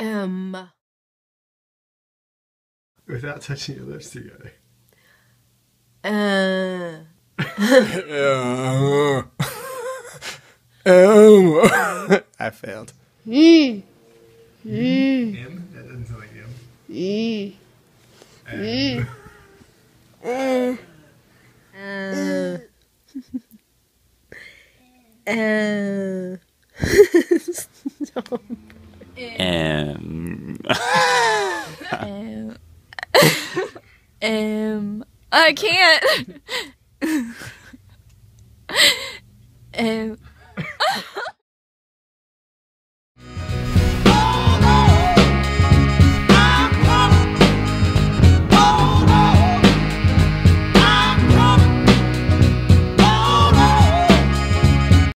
Without touching your lips together. I failed. M? That doesn't sound like I can't.